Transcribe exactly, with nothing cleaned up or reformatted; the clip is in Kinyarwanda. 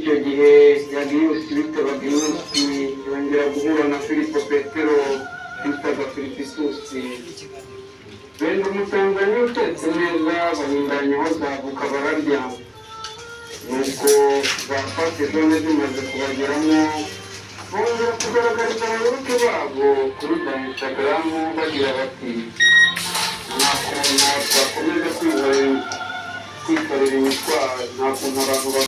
icyo gihe yagiye bitaba byinshi yongera guhura na Filipo Petero bitaga Filipisusi benda umutanzaniya utetse neza bahindanyeho zavuka bararya nuko bafashe zone zimaze kubageramo bongera kugaragariza abayoboke babo kuri Instagram bagira bati nta kuntu twakomeza kwikorera imitwaro nta kuntu abantu